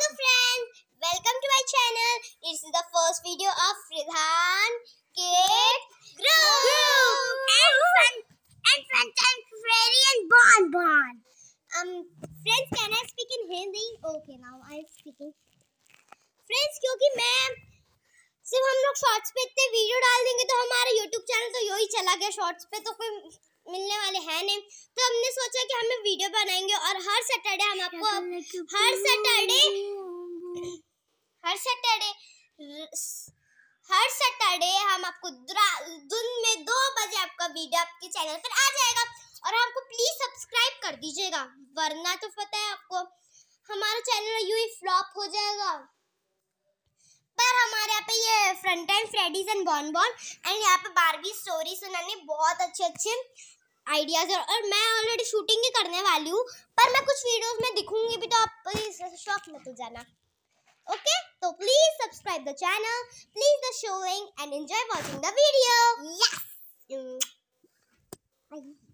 Hello friends, welcome to my channel. This is the first video of Fridhan Kid Group and Freddy and Bon. Friends, can I speak in Hindi? Okay, now I am speaking. Friends, क्योंकि मैं सिर्फ हम लोग shorts पे इतने video डाल देंगे तो हमारा YouTube चैनल तो यही चला गया, शॉर्ट्स पे तो कोई मिलने वाले हैं नहीं, तो हमने सोचा कि हमें वीडियो बनाएंगे और हर सैटरडे हम आपको हर सैटरडे हम आपको दिन में 2 बजे आपका वीडियो आपके चैनल पर आ जाएगा और आपको प्लीज सब्सक्राइब कर दीजिएगा, वरना तो पता है आपको हमारा चैनल यूं ही फ्लॉप हो जाएगा। पर हमारे यहाँ पे ये front and Freddies and Bon एंड यहाँ पे बारबी स्टोरी सुनाने बहुत अच्छे आइडियाज है और मैं ऑलरेडी शूटिंग ही करने वाली हूँ, पर मैं कुछ वीडियोस में दिखूंगी भी, तो आप प्लीज शौक मत हो जाना। ओके, तो please subscribe the channel, please the showing and enjoy watching the video. Yes.